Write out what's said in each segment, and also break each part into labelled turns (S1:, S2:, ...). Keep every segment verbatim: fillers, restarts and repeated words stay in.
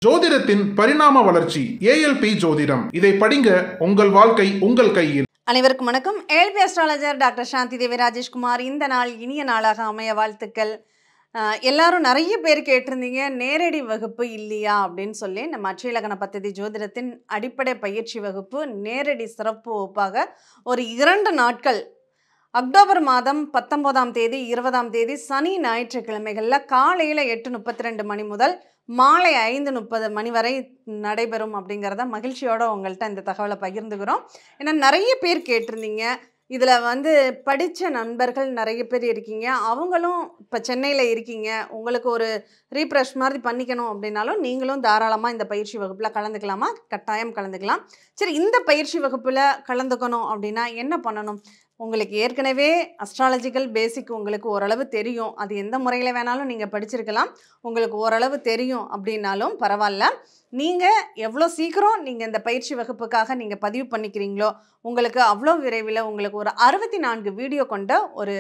S1: ஜோதிடத்தின் பரிணாம வளர்ச்சி ஏஎல்பி ஜோதிடம். இதை படிங்க, உங்கள் வாழ்க்கை உங்கள் கையில்.
S2: அனைவருக்கும் வணக்கம். ALP astrologer doctor Shanthi Devi Rajeshkumar. இந்த நாள் இனிய நாளாக அமைய வாழ்த்துக்கள். எல்லாரும் நிறைய பேர் கேட்டிருந்தீங்க, நேரடி வகுப்பு இல்லையா அப்படின்னு சொல்லி. நம்ம அட்சயலக்ன பத்ததி ஜோதிடத்தின் அடிப்படை பயிற்சி வகுப்பு நேரடி சிறப்பு வகுப்பாக ஒரு இரண்டு நாட்கள் அக்டோபர் மாதம் பத்தொன்பதாம் தேதி இருபதாம் தேதி சனி ஞாயிற்றுக்கிழமைகளில் காலையில் எட்டு முப்பத்தி ரெண்டு மணி முதல் மாலை ஐந்து முப்பது மணி வரை நடைபெறும் அப்படிங்கிறத மகிழ்ச்சியோடு உங்கள்கிட்ட இந்த தகவலை பகிர்ந்துக்கிறோம். ஏன்னா நிறைய பேர் கேட்டிருந்தீங்க. இதில் வந்து படித்த நண்பர்கள் நிறைய பேர் இருக்கீங்க. அவங்களும் இப்போ சென்னையில் இருக்கீங்க. உங்களுக்கு ஒரு ரீஃப்ரெஷ் மாதிரி பண்ணிக்கணும் அப்படின்னாலும் நீங்களும் தாராளமாக இந்த பயிற்சி வகுப்பில் கலந்துக்கலாமா? கட்டாயம் கலந்துக்கலாம். சரி, இந்த பயிற்சி வகுப்பில் கலந்துக்கணும் அப்படின்னா என்ன பண்ணணும்? உங்களுக்கு ஏற்கனவே அஸ்ட்ராலஜிக்கல் பேசிக் உங்களுக்கு ஓரளவு தெரியும். அது எந்த முறையில் வேணாலும் நீங்கள் படிச்சிருக்கலாம். உங்களுக்கு ஓரளவு தெரியும் அப்படின்னாலும் பரவாயில்ல. நீங்கள் எவ்வளோ சீக்கிரம் நீங்கள் இந்த பயிற்சி வகுப்புக்காக நீங்கள் பதிவு பண்ணிக்கிறீங்களோ உங்களுக்கு அவ்வளோ விரைவில் உங்களுக்கு ஒரு அறுபத்தி நான்கு வீடியோ கொண்ட ஒரு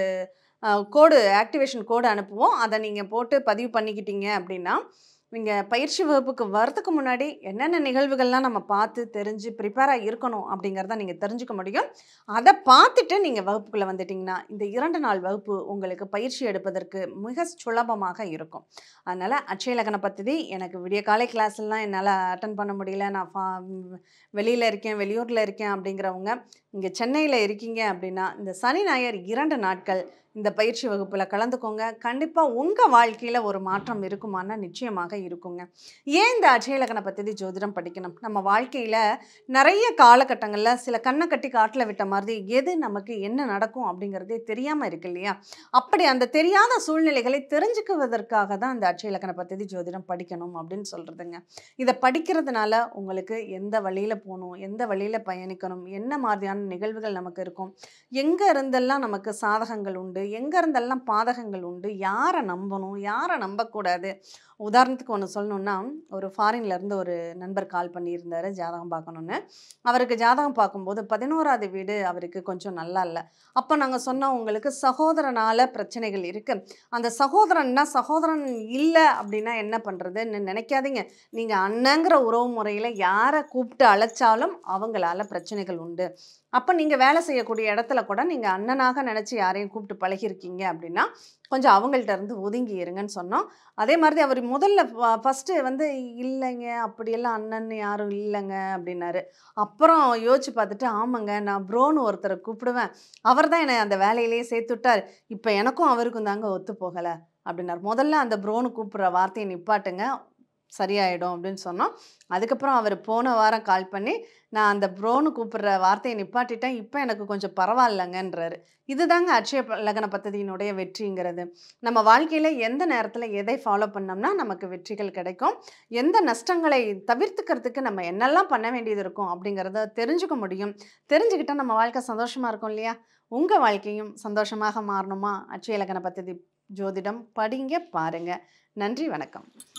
S2: கோடு ஆக்டிவேஷன் கோடு அனுப்புவோம். அதை நீங்கள் போட்டு பதிவு பண்ணிக்கிட்டீங்க அப்படின்னா நீங்கள் பயிற்சி வகுப்புக்கு வரதுக்கு முன்னாடி என்னென்ன நிகழ்வுகள்லாம் நம்ம பார்த்து தெரிஞ்சு ப்ரிப்பேராக இருக்கணும் அப்படிங்கிறத நீங்கள் தெரிஞ்சுக்க முடியும். அதை பார்த்துட்டு நீங்கள் வகுப்புக்குள்ளே வந்துட்டிங்கன்னா இந்த இரண்டு நாள் வகுப்பு உங்களுக்கு பயிற்சி எடுப்பதற்கு மிக சுலபமாக இருக்கும். அதனால் அட்சயலக்ன பத்ததி எனக்கு விடிய காலை கிளாஸ்லாம் என்னால் அட்டன் பண்ண முடியல, நான் ஃபா வெளியில் இருக்கேன், வெளியூரில் இருக்கேன் அப்படிங்கிறவங்க இங்கே சென்னையில் இருக்கீங்க அப்படின்னா இந்த சனி ஞாயிறு இரண்டு நாட்கள் இந்த பயிற்சி வகுப்பில் கலந்துக்கோங்க. கண்டிப்பாக உங்கள் வாழ்க்கையில் ஒரு மாற்றம் இருக்குமானா நிச்சயமாக இருக்குங்க. ஏன் இந்த அட்சயலக்ன பத்ததி ஜோதிடம் படிக்கணும்? நம்ம வாழ்க்கையில் நிறைய காலகட்டங்களில் சில கண்ணை கட்டி காட்டில் விட்ட மாதிரி எது நமக்கு என்ன நடக்கும் அப்படிங்கிறதே தெரியாமல் இருக்கு இல்லையா? அப்படி அந்த தெரியாத சூழ்நிலைகளை தெரிஞ்சுக்குவதற்காக தான் இந்த அட்சயலக்ன பத்ததி ஜோதிடம் படிக்கணும் அப்படின்னு சொல்கிறதுங்க. இதை படிக்கிறதுனால உங்களுக்கு எந்த வழியில் போகணும், எந்த வழியில் பயணிக்கணும், என்ன மாதிரியான நிகழ்வுகள் நமக்கு இருக்கும், எங்கே இருந்தெல்லாம் நமக்கு சாதகங்கள் உண்டு, எங்கே இருந்தெல்லாம் பாதகங்கள் உண்டு, யாரை நம்பணும், யாரை நம்பக்கூடாது. உதாரணத்துக்கு ஒன்று சொல்லணுன்னா, ஒரு ஃபாரின்லேருந்து ஒரு நண்பர் கால் பண்ணியிருந்தார் ஜாதகம் பார்க்கணுன்னு. அவருக்கு ஜாதகம் பார்க்கும்போது பதினோராவது வீடு அவருக்கு கொஞ்சம் நல்லா இல்லை. அப்போ நாங்கள் சொன்னோம், உங்களுக்கு சகோதரனால் பிரச்சனைகள் இருக்குது. அந்த சகோதரன்னா சகோதரன் இல்லை அப்படின்னா என்ன பண்ணுறதுன்னு நினைக்காதீங்க. நீங்கள் அண்ணங்கிற உறவு முறையில் யாரை கூப்பிட்டு அழைச்சாலும் அவங்களால பிரச்சனைகள் உண்டு. அப்போ நீங்கள் வேலை செய்யக்கூடிய இடத்துல கூட நீங்கள் அண்ணனாக நினச்சி யாரையும் கூப்பிட்டு பழகிருக்கீங்க அப்படின்னா கொஞ்சம் அவங்கள்ட்ட இருந்து ஒதுங்கி இருங்கன்னு சொன்னோம். அதே மாதிரி அவர் முதல்ல ஃபஸ்ட்டு வந்து இல்லைங்க, அப்படியெல்லாம் அண்ணன் யாரும் இல்லைங்க அப்படின்னாரு. அப்புறம் யோசிச்சு பார்த்துட்டு, ஆமாங்க நான் ப்ரோன்னு ஒருத்தரை கூப்பிடுவேன், அவர் தான் என்னை அந்த வேலையிலேயே சேர்த்து விட்டார், இப்போ எனக்கும் அவருக்கும் தாங்க ஒத்து போகலை அப்படின்னார். முதல்ல அந்த ப்ரோன்னு கூப்பிட்ற வார்த்தையை நிப்பாட்டுங்க, சரியாயிடும் அப்படின்னு சொன்னோம். அதுக்கப்புறம் அவர் போன வாரம் கால் பண்ணி, நான் அந்த ப்ரோன்னு கூப்பிட்ற வார்த்தையை நிப்பாட்டிட்டேன், இப்போ எனக்கு கொஞ்சம் பரவாயில்லைங்கன்றாரு. இதுதாங்க அட்சயலக்ன பத்ததியினுடைய வெற்றிங்கிறது. நம்ம வாழ்க்கையில் எந்த நேரத்தில் எதை ஃபாலோ பண்ணோம்னா நமக்கு வெற்றிகள் கிடைக்கும், எந்த நஷ்டங்களை தவிர்த்துக்கிறதுக்கு நம்ம என்னெல்லாம் பண்ண வேண்டியது இருக்கும் அப்படிங்கிறத தெரிஞ்சுக்க முடியும். தெரிஞ்சுக்கிட்டால் நம்ம வாழ்க்கை சந்தோஷமாக இருக்கும் இல்லையா? உங்கள் வாழ்க்கையும் சந்தோஷமாக மாறணுமா? அட்சயலக்ன பத்ததி ஜோதிடம் படிங்க, பாருங்கள். நன்றி, வணக்கம்.